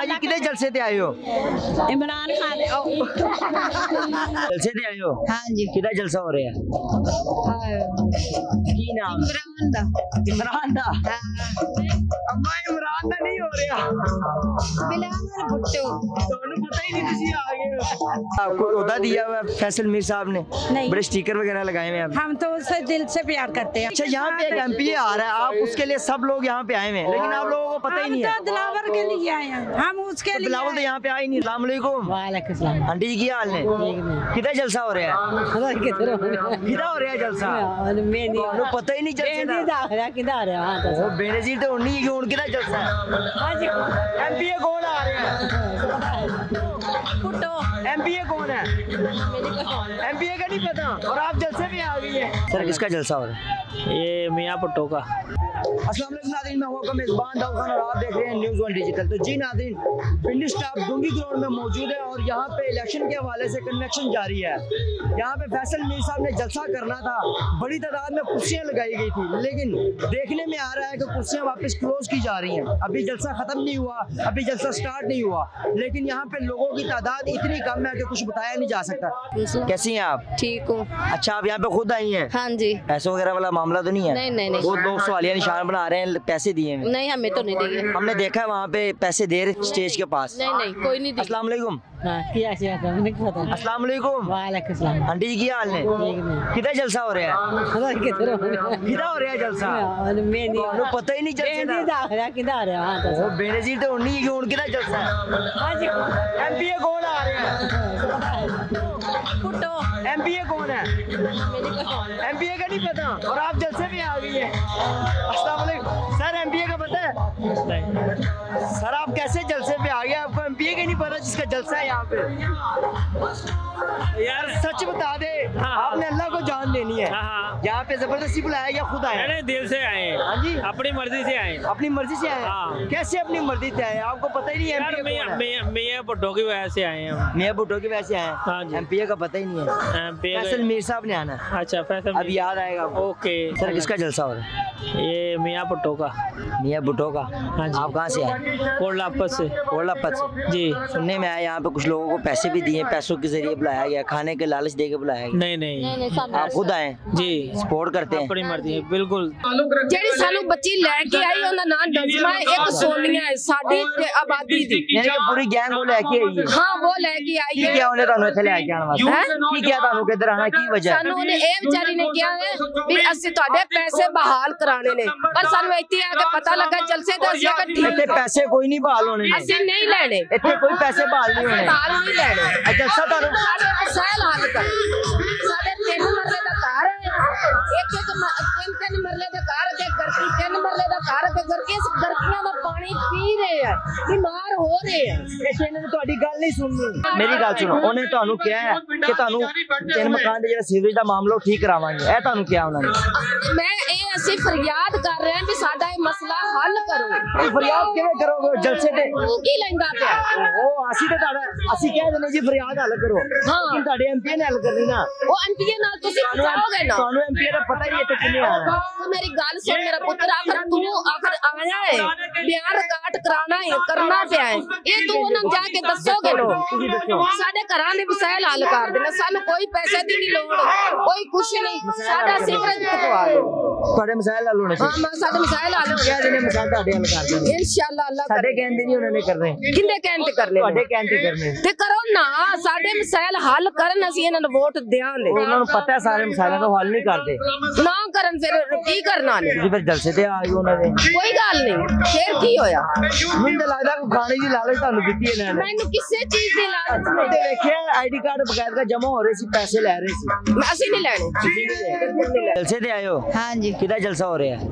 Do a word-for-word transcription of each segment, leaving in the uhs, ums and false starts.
हाँ जी, कितने जलसे ते आए हो? इमरान खान जलसे ते आए हो? हाँ जी, कितना जलसा हो रहा है? की नाम? इमरान दा इमरान दा। अम्मा इमरान दा नहीं हो रहा। बिलावल भुट्टो। ਤੁਹਾਨੂੰ पता ही नहीं तुसी आ गए हो। आपको ओहदा दिया हुआ फैसल मीर साहब ने? नहीं। बड़े स्टिकर वगैरह लगाए हुए हैं। हम तो उससे दिल से प्यार करते हैं। अच्छा, यहाँ पे एक एमपी आ रहा है, आप उसके लिए सब लोग यहाँ पे आए हुए हैं, लेकिन आप लोगों को पता ही नहीं है। हम तो दिलावर के लिए आए हैं, हम उसके लिए। बिलावल तो यहाँ पे आए नहीं। अस्सलाम वालेकुम। वालेकुम सलाम। आंटी जी की हाल है? कितना जलसा हो रहा है? कितना हो रहा है जलसा? ਤੁਹਾਨੂੰ पता ही नहीं जलसे दा। किधर आ रहा है? ਉਹ ਬੇਨਜ਼ੀਰ ਤੇ ਉਨੀ ਹੀ ਹੁਣ ਕਿਹਦਾ ਜਲਸਾ ਹੈ? हाजी एमपीए कौन आ रहा है? भुट्टो। एमपीए कौन है? एमपीए का नहीं पता और आप जलसे में आ गई है। सर किसका जलसा हो रहा है? ये मियाँ भुट्टो का। अस्सलाम वालेकुम नाज़रीन, मैं हूं आपका मेज़बान दाऊद खान और आप देख रहे हैं न्यूज़ वन डिजिटल। तो जी नाज़रीन, पिंडी स्टाफ डूंगी ग्राउंड में मौजूद है और यहाँ पे इलेक्शन के हवाले से कन्वेक्शन जारी है। यहाँ पे फैसल मीर साहब ने जलसा करना था, बड़ी तादाद में कुर्सियाँ लगाई गई थी, लेकिन देखने में आ रहा है कि कुर्सियाँ वापस क्लोज की जा रही हैं। अभी जलसा खत्म नहीं हुआ, अभी जलसा स्टार्ट नहीं हुआ, लेकिन यहाँ पे लोगों की तादाद इतनी कम है कि कुछ बताया नहीं जा सकता। कैसी हैं आप? ठीक हूँ। अच्छा, आप यहाँ पे खुद आई हैं? हाँ जी। पैसों वगैरह वाला मामला तो नहीं है? नहीं नहीं नहीं बहुत लोग सवालिया निशान बना रहे हैं, पैसे दिए हैं। नहीं, हमें तो नहीं दिए। हमने देखा है वहाँ पे पैसे दे रहे स्टेज के पास। नहीं नहीं, कोई नहीं दिए। अस्सलाम वालेकुम। अस्सलाम वालेकुम। वालेकुम सलाम। आंटी जी की हाल है? कितना जलसा हो रहा है? कितना हो रहा है जलसा? ਤੁਹਾਨੂੰ पता ही नहीं जलसे दा। किधर आ रहा है? ਉਹ ਬੇਨਜ਼ੀਰ ਤੇ ਉਨੀ ਹੀ ਹੁਣ ਕਿਹਦਾ ਜਲਸਾ ਹੈ? हाजी एमपीए कौन आ रहा है? भुट्टो। एमपीए कौन है? एमपीए का नहीं पता और आप जलसे में आ गई है। अस्सलाम वालेकुम। सर एमपीए का पता है? सर आप कैसे जलसे पे आ गए? आपको एमपीए का नहीं पता जिसका जलसा है यहाँ पे? यार सच बता दे। हाँ। आपने अल्लाह को जान देनी है। हाँ। यहाँ पे जबरदस्ती बुलाया या खुद आया? नहीं, दिल से आए हैं। हाँ जी, अपनी मर्जी से आए हैं। अपनी मर्जी से आए? हाँ। कैसे अपनी मर्जी से आए? आपको पता ही नहीं है यार एमपीए मियाँ कौन है? मियाँ मियाँ भुट्टो की वजह से आए हैं हम। मियाँ भुट्टो की वजह से आए? हाँ जी। एमपीए का पता ही नहीं है। एमपीए फैसल का- मीर साहब ने आना है। अच्छा, फैसल अब याद आएगा आपको। ओके। सर किसका जलसा हो रहा है? ये मियाँ भुट्टो का। मियाँ भुट्टो का। हाँ जी। आप कहाँ से आए? कोटलापत से। कोटलापत से। जी। सुनने में आया यहाँ पे कुछ लोगों को पैसे भी दिए, पैसों के जरिए बुलाया गया, खाने के लालच दे के बुलाया गया। नहीं नहीं, नहीं नहीं, सानू आप खुद आए? जी, सपोर्ट करते हैं? अपनी मर्जी है बिल्कुल। ਜਿਹੜੀ ਸਾਨੂੰ ਬੱਚੀ ਲੈ ਕੇ ਆਈ ਉਹਦਾ ਨਾਂ ਨਜ਼ਮਾ ਹੈ, ਇੱਕ ਸੋਨੀਆ ਹੈ, ਸਾਡੀ ਤੇ ਆਬਾਦੀ ਦੀ। यानी कि पूरी गैंग को लेके आई है। ਹਾਂ ਉਹ ਲੈ ਕੇ ਆਈ की है। क्या उन्हें ਤੁਹਾਨੂੰ ਇੱਥੇ ਲੈ ਕੇ ਆਉਣ ਵਾਸਤੇ? ਹੈਂ? की क्या ਤੁਹਾਨੂੰ ਕਿੱਧਰ ਆਣਾ ਕੀ ਵਜ੍ਹਾ ਹੈ? ਸਾਨੂੰ ਉਹਨੇ ਇਹ ਵਿਚਾਰੀ ਨੇ ਕਿਹਾ ਹੈ ਵੀ ਅਸੀਂ ਤੁਹਾਡੇ ਪੈਸੇ ਬਹਾਲ ਕਰਾਣੇ ਨੇ, ਪਰ ਸਾਨੂੰ ਇੱਥੇ ਆ ਕੇ ਪਤਾ ਲੱਗਾ ਜਲਸੇ ਦਾ ਅਸੀਂ ਇਕੱਠੇ ਇੱਥੇ ਪੈਸੇ ਕੋਈ ਨਹੀਂ ਬਹਾਲ ਹੋਣੇ ਨੇ। ਅਸੀਂ ਨਹੀਂ ਲੈਣੇ, ਇੱਥੇ ਕੋਈ ਪੈਸੇ ਬਹਾਲ ਨਹੀਂ ਹੋਣੇ। ਬਹਾਲ ਨਹੀਂ ਲੈਣੇ। ਅੱਛਾ ਸਰ ਤੁਹਾਨੂੰ ਸਾਡੇ ਮਸائل ਹੱਲ ਕਰ। ਸਾਡੇ ਤਿੰਨ ਮਰਲੇ ਦਾ ਘਰ ਹੈ, ਇੱਕ ਇੱਕ ਮ- ਤਿੰਨ ਤਿੰਨ ਮਰਲੇ ਦਾ ਘਰ ਤੇ ਗਰਕੀ ਤਿੰਨ ਮਰਲੇ ਦਾ ਘਰ ਤੇ ਗਰਕੀ ਇਸ ਗਰਕੀਆਂ ਦਾ ਪਾਣੀ ਪੀ ਰਹੇ ਆ, ਬਿਮਾਰ ਹੋ ਰਹੇ ਆ। ਇੱਥੇ ਇਹਨਾਂ ਨੇ ਤੁਹਾਡੀ ਗੱਲ ਨਹੀਂ ਸੁਣਨੀ। ਮੇਰੀ ਗੱਲ ਸੁਣੋ, ਉਹਨੇ ਤੁਹਾਨੂੰ ਕਿਹਾ ਹੈ ਕਿ ਤੁਹਾਨੂੰ ਤਿੰਨ ਮਕਾਨ ਦੇ ਜਿਹੜਾ ਸੀਵਰੇਜ ਦਾ ਮਾਮਲਾ ਉਹ ਠੀਕ ਕਰਾਵਾਂਗੇ, ਇਹ ਤੁਹਾਨੂੰ ਕਿਹਾ ਉਹਨਾਂ ਨੇ? ਮੈਂ ਇਹ ਅਸੀਂ ਫਰਿਆਦ ਕਰ ਰਹੇ ਹਾਂ ਵੀ ਸਾਡਾ ਇਹ ਮਸਲਾ ਹੱਲ ਕਰੋ। ਇਹ ਫਰਿਆਦ ਕਿਵੇਂ ਕਰੋਗੇ ਜਲਸੇ ਤੇ? ਤੂੰ ਕੀ ਲੈਂਦਾ ਪਿਆ? ਉਹ ਅਸੀਂ ਤੇ ਤੁਹਾਡਾ ਅਸੀਂ ਕਹਿ ਦਿੰਦੇ ਜੀ ਫਰਿਆਦ ਹੱਲ ਕਰੋ, ਲੇਕਿਨ ਤੁਹਾਡੇ ਐਮਪੀ ਨੇ ਹੱਲ ਕਰਨੀ ਨਾ। ਉਹ ਐਮਪੀਏ ਨਾਲ ਤੁਸੀਂ ਪਹੁੰਚਾਓਗੇ ਨਾ। ਤੁਹਾਨੂੰ ਐਮਪੀ ਦਾ ਪਤਾ ਹੀ ਇੱਥੇ ਕਿੰਨੇ ਆਣਾ। ਤੂੰ ਮੇਰੀ ਗੱਲ ਸੁਣ ਮੇਰਾ ਪੁੱਤਰ, ਆਖਰ ਤੂੰ ਆਖਰ ਆਇਆ ਹੈ ਬਿਆਨ ਰਿਕਾਰਡ ਕਰਾਣਾ ਹੈ, ਕਰਨਾ ਪਿਆ ਹੈ, ਇਹ ਤੂੰ ਉਹਨਾਂ ਨੂੰ ਜਾ ਕੇ ਦੱਸੋਗੇ ਨਾ। ਸਾਡੇ ਘਰਾਂ ਦੇ ਮਸائل ਹੱਲ ਕਰ ਦੇਣਾ, ਸਾਨੂੰ ਕੋਈ ਪੈਸੇ ਦੀ ਨਹੀਂ ਲੋੜ, ਕੋਈ ਕੁਛ ਨਹੀਂ, ਸਾਡਾ ਸਿਮਰਤ ਪਵਾ ਦੇ। ਤੁਹਾਡੇ ਮਸਾਇਲ ਹੱਲ ਹੋਣੇ ਹਾਂ ਚਾਹੀਦੇ। ਮੈਂ ਸਾਡੇ ਮਸائل ਹੱਲ ਕਹਿ ਦਿੰਦੇ ਮਸਾਇਲ ਤੁਹਾਡੇ ਹੱਲ ਕਰ ਦੇਣਗੇ। ਇਨਸ਼ਾਅੱਲਾ ਅੱਲਾਹ ਸਾਡੇ ਕਹਿੰਦੇ ਨਹੀਂ ਉਹਨਾਂ ਨੇ ਕਰਨੇ, ਕਿੰਦੇ ਕਹਿਣ ਤੇ ਕਰਨੇ ਤੁਹਾਡੇ ਕਹਿਣ ਤੇ ਕਰਨੇ। ਤੇ ਕਰੋ ਨਾ, ਸਾਡੇ ਮਸائل ਹੱਲ ਕਰਨ, ਅਸੀਂ ਇਹਨਾਂ ਨੂੰ ਵੋਟ ਦਿਆਂਗੇ। ਉਹਨਾਂ ਨੂੰ ਪਤਾ ਹੈ ਸਾਰੇ ਮਸਾਇਲਾਂ ਨੂੰ ਹੱਲ ਨਹੀਂ ਕਰਦੇ। ਨਾ ਕਰਨ ਫਿਰ ਕੀ ਕਰਨਾ ਨੇ? ਤੁਸੀਂ ਫਿਰ ਜਲਸੇ ਤੇ ਆ ਗਏ ਉਹਨਾਂ ਦੇ। ਕੋਈ ਗੱਲ ਨਹੀਂ, ਫਿਰ ਕੀ ਹੋਇਆ? ਮੈਨੂੰ ਤਾਂ ਲੱਗਦਾ ਕੋਈ ਖਾਣੇ ਦੀ ਲਾਲਚ ਤੁਹਾਨੂੰ ਦਿੱਤੀ ਇਹਨਾਂ ਨੇ। ਮੈਨੂੰ ਕਿਸੇ ਚੀਜ਼ ਦੀ ਲਾਲਚ ਨਹੀਂ, ਤੇ ਵੇਖਿਆ ਆਈਡੀ ਕਾਰਡ ਬਕਾਇਦਾ ਜਮਾ ਹੋ ਰਹੇ ਸੀ, ਪੈਸੇ ਲੈ ਰਹੇ ਸੀ। ਅਸੀਂ ਨਹੀਂ ਲੈਣੇ। ਜਲਸੇ ਤੇ ਆਏ ਹੋ? हाँ जी। ਕਿਹਦਾ ਜਲਸਾ ਹੋ ਰਿਹਾ?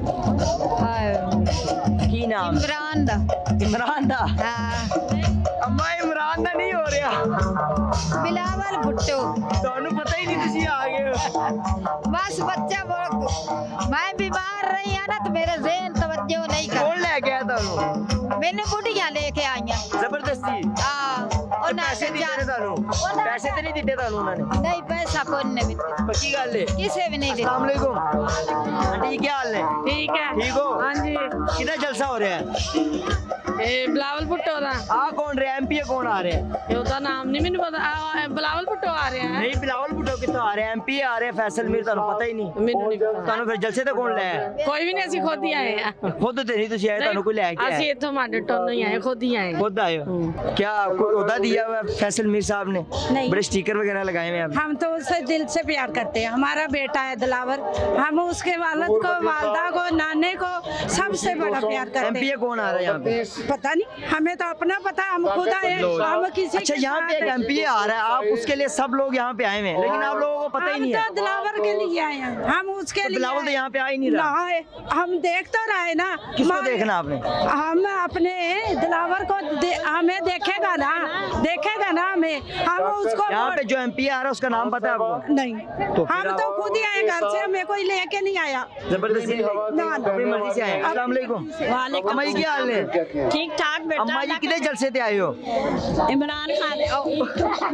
ਕੀ ਨਾਮ? इमरान दा। इमरान दा। हाँ। अम्मा इमरान दा नहीं हो रहा। बिलावल भुट्टो। ਤੁਹਾਨੂੰ पता ही नहीं तुसी आ गए हो। बस बच्चा बहुत, मैं बीमार रही है ना तो मेरे ज़हन तवज्जो नहीं कर। कौन ले गया ਤੁਹਾਨੂੰ? मैंने बुढ़िया लेके आई हैं। जबरदस्ती? हाँ। और ना पैसे दिते थानू पैसे तो नहीं दिते थानू उन्होंने नहीं पैसा कोई नहीं दिते पक्की गल है किसी भी नहीं अस्सलाम दिते वालेकुम आंटी जी क्या हाल है ठीक है ठीक हो हाँ जी कितना जलसा हो रहा है ਇਹ ਬਲਾਵਲ ਭੁੱਟੋ ਦਾ आ कौन रहा है एमपी कौन आ रहा है ਉਹਦਾ ਨਾਮ ਨਹੀਂ ਮੈਨੂੰ ਪਤਾ ਆਹ ਬਲਾਵਲ ਭੁੱਟੋ ਆ ਰਿਹਾ ਹੈ नहीं बिलावल भुट्टो कितना आ रहा है एमपी आ रहे हैं फैसल मीर थानू पता ही नहीं ਮੈਨੂੰ ਨਹੀਂ ਪਤਾ थानू फिर जलसे तो कौन लाया ਕੋਈ ਵੀ ਨਹੀਂ ਅਸੀਂ ਖੁਦ ਹੀ ਆਏ ਆ खुद तो नहीं तुसी आए थानू कोई लेके ਅਸੀਂ आया ਇੱਥੋਂ ਮਾਡੇ ਟੋਨੋਂ ਹੀ ਆਏ ਖੁਦ ਹੀ ਆਏ खुद आए हो क्या कोई ओहदा दिया हुआ है फैसल मीर साहब ने नहीं। बड़े स्टिकर वगैरह लगाए हुए हैं आप हम तो उससे दिल से प्यार करते हैं। हमारा बेटा है दिलावर, हम उसके वालिद को, वालदा को, नाने को सबसे बड़ा प्यार करते एमपी हैं। कौन आ रहा है यहाँ पे पता नहीं, हमें तो अपना पता है, हम खुद आए हैं, हम किसी अच्छा के यहाँ पे साथ एक एमपी आ रहा है आप उसके लिए सब लोग यहाँ पे आए हुए हैं लेकिन आप लोगों को पता ही हम नहीं तो है दिलावर के लिए आए हैं, हम उसके तो लिए बिलावल तो आए। यहाँ पे आ ही नहीं ना रहा है, हम देख तो रहे ना। किसको हमारे- देखना आपने हम अपने दिलावर को दे, हमें देखेगा ना, देखेगा ना हमें, हम उसको यहाँ पे जो एमपी आ रहा है उसका नाम पता है आपको नहीं, तो फिर हम आप- तो खुद ही आए घर से, हमें कोई लेके नहीं आया। जबरदस्ती ना, ना। अपनी मर्जी से आए हैं। अस्सलाम वालेकुम अम्मा जी क्या हाल है ठीक ठाक बेटा। अम्मा जी कितने जलसे से आए हो इमरान खान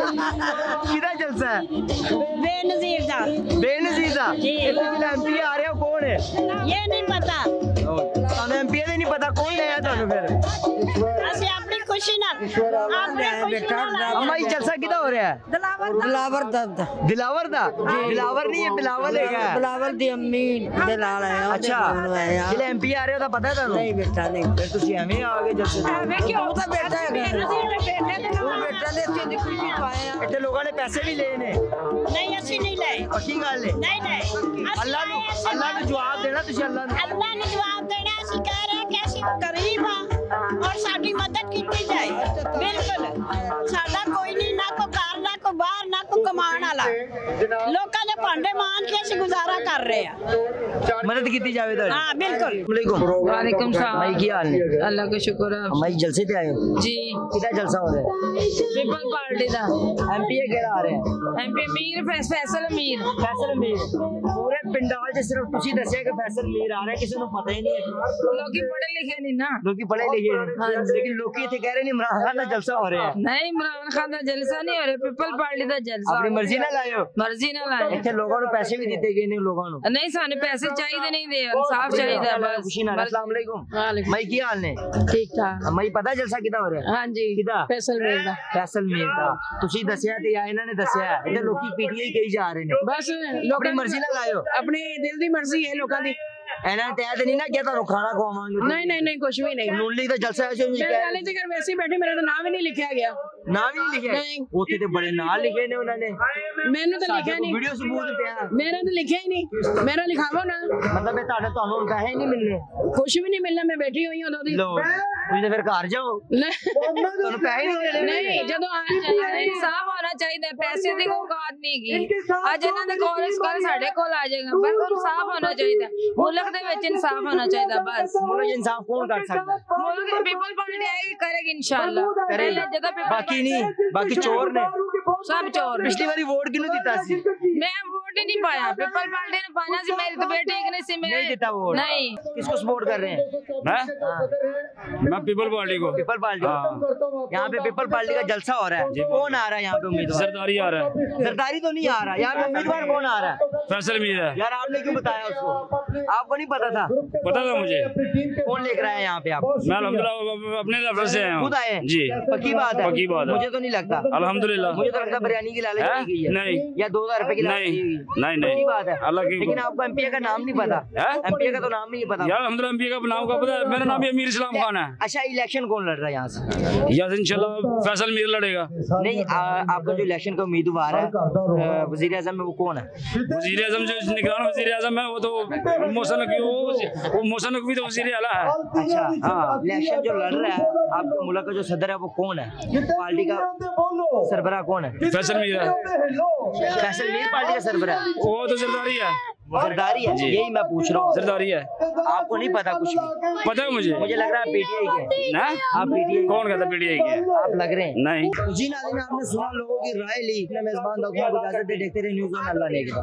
किधर जलसा है बेनजीर दा बेनजीर दा एमपी आ रहे हो कौन है ये नहीं पता, ਤੁਹਾਨੂੰ ਐਮਪੀ ਦਾ ਨਹੀਂ ਪਤਾ ਕੌਣ ਲਿਆ ਤੁਹਾਨੂੰ ਫਿਰ ਅਸੀਂ ਆਪਣੀ ਖੁਸ਼ੀ ਨਾਲ ਆਪਣੀ ਖੁਸ਼ੀ ਨਾਲ अम्मा जी जलसा किधर हो रहा है दिलावर दा बिलावर दर्द दिलावर दा दिलावर नहीं है बिलावल है बिलावर दी अम्मी ਦੇ ਨਾਲ ਆਇਆ अच्छा ਜਿਹੜੇ ਐਮਪੀ ਆ ਰਹੇ ਉਹਦਾ ਪਤਾ ਹੈ ਤੁਹਾਨੂੰ ਨਹੀਂ ਬੇਟਾ ਨਹੀਂ ਫਿਰ ਤੁਸੀਂ ਐਵੇਂ ਆ ਗਏ ਜਲਸੇ ਤੇ ਐਵੇਂ ਕਿਉਂ ਤਾਂ ਬੇਟਾ ਹੈਗਾ ਬੇਨਜ਼ੀਰ ਦੇ ਬੇਟੇ ਦੇ ਉਹ ਨਾਲ ਬੇਟਾ ਨੇ ਇੱਥੇ ਦੀ ਖੁਸ਼ੀ ਪਾਇਆ ਇੱਥੇ ਲੋਕਾਂ ਨੇ ਪੈਸੇ ਵੀ ਲਏ ਨੇ ਨਹੀਂ ਅਸੀਂ ਨਹੀਂ ਲਏ, ਪੱਕੀ ਗੱਲ ਹੈ ਨਹੀਂ ਨਹੀਂ ਅੱਲਾ ਨੂੰ ਅੱਲਾ ਨੂੰ ਜਵਾਬ ਦੇਣਾ ਤੁਸੀਂ ਅੱਲਾ ਨੂੰ ਅੱਲਾ ਨੇ ਜਵਾਬ ਦੇਣਾ। ਅਸੀਂ ਕਹਿ ਰਹੇ ਕਿ ਅਸੀਂ ਗਰੀਬ ਆ ਔਰ ਸਾਡੀ ਮਦਦ ਕੀਤੀ ਜਾਏ। ਬਿਲਕੁਲ ਸਾਡਾ ਕੋਈ ਨਹੀਂ, ਨਾ ਕੋ ਘਰ, ਨਾ ਕੋ ਬਾਹਰ, ਨਾ ਕੋ ਕਮਾਉਣ ਵਾਲਾ, ਲੋਕਾਂ ਦੇ ਭਾਂਡੇ ਮਾਂਜ ਕੇ ਅਸੀਂ ਗੁਜ਼ਾਰਾ ਕਰ ਰਹੇ ਆ। मदद की जावे तो हाँ बिल्कुल। वालेकुम सलाम भाई की हाल है ਅੱਲਾ ਦਾ ਸ਼ੁਕਰ ਹੈ अम्मा जी जलसे पे आए हो ਜੀ किधर जलसा हो रहा है ਪੀਪਲ ਪਾਰਟੀ ਦਾ एमपी केड़ा आ रहा है ਐਮਪੀ ਮੀਰ ਫੈਸ- ਫੈਸਲ ਮੀਰ फैसल मीर पूरे पिंडाल च सिर्फ तुसी दसिया कि फैसल मीर आ रहा है किसी को पता ही नहीं है ਲੋਕੀ ਪੜ੍ਹੇ ਲਿਖੇ ਨਹੀਂ ਨਾ लोग पढ़े लिखे हैं लेकिन लोग इतने कह रहे हैं इमरान खान का जलसा हो रहा है ਨਹੀਂ ਇਮਰਾਨ ਖਾਨ ਦਾ ਜਲਸਾ ਨਹੀਂ ਹੋ ਰਿਹਾ ਪੀਪਲ ਪਾਰਟੀ ਦਾ ਜਲਸਾ अपनी मर्जी ना लाए हो ਮਰਜ਼ੀ ਨਾਲ ਆਏ ਇੱਥੇ ਲੋਕਾਂ ਨੂੰ ਪੈਸੇ ਵੀ ਦਿੱਤੇ ਗਏ ਨੇ ਲੋਕਾਂ ਨੂੰ ਨਹੀਂ ਸਾਨੂੰ ਪੈਸੇ ਚਾਹੀਦੇ ਨਹੀਂ ਦੇ ਇਨਸਾਫ ਚਾਹੀਦਾ ਬਸ खुशी ना अस्सलाम वालेकुम वालेकुम। मई की हाल ने ਠੀਕ ਠਾਕ मई पता जलसा किदा हो रहा है ਹਾਂਜੀ ਕਿਹਦਾ? ਫੈਸਲ ਮੀਰ ਦਾ फैसल मीर ਦਾ ਤੁਸੀਂ ਦੱਸਿਆ ਤੇ ਜਾਂ ਇਹਨਾਂ ਨੇ ਦੱਸਿਆ ਇੱਥੇ ਲੋਕੀ ਪੀਟੀਆਈ ਕਹੀ ਜਾ ਰਹੇ ਨੇ ਬਸ ਆਪਣੀ ਮਰਜ਼ੀ ਨਾਲ ਲਾਇਓ ਆਪਣੀ ਦਿਲ ਦੀ ਮਰਜ਼ੀ ਹੈ ਲੋਕਾਂ ਦੀ ਇਹਨਾਂ ਨੇ ਤੈਅ ਤੇ ਨਹੀਂ ਨਾ ਕਿਹਾ ਤੁਹਾਨੂੰ ਖਾਣਾ ਖਵਾਵਾਂਗੇ ਨਹੀਂ ਨਹੀਂ ਨਹੀਂ ਕੁਝ ਵੀ ਨਹੀਂ ਨੂਲੀ ਦਾ ਜਲਸਾ ਐਸੇ ਨਹੀਂ ਮੇਰੇ ਵਾਲੇ ਤੇ ਘਰ ਵੈਸੇ ਹੀ ਬੈਠੇ ਮੇਰਾ ਤਾਂ ਨਾਮ ਹੀ ਨਹੀਂ ਲਿਖਿਆ ਗਿਆ ਨਾ ਵੀ ਨਹੀਂ ਲਿਖਿਆ ਨਹੀਂ। ਉੱਥੇ ਤੇ ਬੜੇ ਨਾਂ ਲਿਖੇ ਨੇ ਉਹਨਾਂ ਨੇ ਮੈਨੂੰ ਤਾਂ ਲਿਖਿਆ ਨਹੀਂ ਵੀਡੀਓ ਸਬੂਤ ਪਿਆ ਮੇਰਾ ਤਾਂ ਲਿਖਿਆ ਹੀ ਨਹੀਂ ਮੇਰਾ ਲਿਖਾਵੋ ਨਾ ਮਤਲਬ ਇਹ ਤੁਹਾਡੇ ਤੁਹਾਨੂੰ ਹੁਣ ਪੈਸੇ ਨਹੀਂ ਮਿਲਨੇ ਕੁਝ ਵੀ ਨਹੀਂ ਮਿਲਣਾ ਮੈਂ ਬੈਠੀ ਹੋਈ ਹਾਂ ਉਦੋਂ ਦੀ ਲੋ ਤੁਸੀਂ ਤੇ ਫਿਰ ਘਰ ਜਾਓ ਨਹੀਂ ਤੁਹਾਨੂੰ ਪੈਸੇ ਨਹੀਂ ਦੇਣੇ ਨਹੀਂ ਜਦੋਂ ਆ ਚਾਹੀਦਾ ਇਨਸਾਫ ਹੋਣਾ ਚਾਹੀਦਾ ਹੈ, ਪੈਸੇ ਦੀ ਕੋਈ ਔਕਾਤ ਨਹੀਂ ਹੈਗੀ ਅੱਜ ਇਹਨਾਂ ਦੇ ਕੋਲ ਇਸ ਕੱਲ ਸਾਡੇ ਕੋਲ ਆ ਜਾਏਗਾ ਪਰ ਇਨਸਾਫ ਹੋਣਾ ਚਾਹੀਦਾ ਮੁਲਕ ਦੇ ਵਿੱਚ ਇਨਸਾਫ ਹੋਣਾ ਚਾਹੀਦਾ ਬਸ ਮੁਲਕ ਇਨਸਾਫ ਕੌਣ ਕਰ ਸਕਦਾ ਹੈ? ਮੁਲਕ ਦੀ ਪੀਪਲ ਪਾਰਟੀ ਆਏਗੀ ਕਰੇਗੀ ਇਨਸ਼ਾਅੱਲਾ ਕਰੇਗੀ। ਜਦੋਂ people ਬਾਕੀ ਨਹੀਂ ਬਾਕੀ ਚੋਰ ਨੇ ਸਭ ਚੋਰ ਨੇ। ਪਿਛਲੀ ਵਾਰੀ ਵੋਟ ਕਿਹਨੂੰ ਦਿੱਤਾ ਸੀ ਮੈਂ ਵੋਟ ਹੀ ਨਹੀਂ ਪਾਇਆ ਪੀਪਲ ਪਾਰਟੀ ਨੂੰ ਪਾਣਾ ਸੀ ਮੇਰੀ ਤਬੀਅਤ ਠੀਕ ਨਹੀਂ ਸੀ ਮੈਂ नहीं देता वोट नहीं किसको सपोर्ट कर रहे हैं मैं मैं पीपल पार्टी को पीपल पार्टी यहाँ पे पीपल पार्टी का जलसा हो रहा है कौन आ रहा है यहाँ पे उम्मीदवार सरदारी आ रहा है सरदारी तो नहीं आ रहा यहाँ पे उम्मीदवार कौन आ रहा है फैसल मीर है यार आपने क्यों बताया उसको आपको नहीं पता था पता था मुझे कौन लेकर आया यहाँ पे आप मैं अल्हम्दुलिल्लाह अपने लेवल से आया हूँ खुद आए हैं? जी पक्की बात है पक्की बात है। मुझे तो नहीं लगता अल्हम्दुलिल्लाह मुझे तो लगता है बिरयानी की लालच हैं? दी गई है नहीं। या दो हजार रुपए की लालच नहीं दी गई है। नहीं पक्की नहीं बात है अल्लाह की लेकिन आपको एमपी का नाम नहीं पता हैं? एमपी का तो नाम नहीं पता यार अल्हम्दुलिल्लाह एमपी का नाम का पता है मेरा नाम भी अमीर इस्लाम खान है अच्छा इलेक्शन कौन लड़ रहा है यहाँ से यार इंशाल्लाह फैसल मीर लड़ेगा नहीं आ, आपका जो इलेक्शन का उम्मीदवार है वजीर आजम में वो कौन है वजीर आजम जो निगरान वजीर आजम है वो तो मोहसन नकवी वो वो मोहसन नकवी तो वजीर आला है अच्छा हाँ। इलेक्शन जो लड़ रहा है आपके मुल्क का जो सदर है वो कौन है पार्टी का सरबराह कौन है फैसल मीर है फैसल मीर पार्टी का सरबराह वो तो सरदारी है सरदारी है यही मैं पूछ रहा हूँ सरदारी है आपको नहीं पता कुछ भी पता है मुझे मुझे लग रहा है पीटीआई के ना आप पीटीआई कौन कहता पीटीआई के है? आप लग रहे हैं नहीं जी नाज़रीन आपने सुना लोगों की राय ली अपने मेजबान डॉक्टर को इजाजत दे देखते रहे न्यूज़ ऑन अल्लाह ने